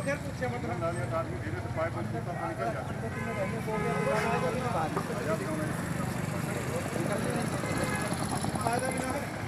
खैर पूछे मतलब नालियाँ आदमी धीरे से पाइप निकल जाते हैं।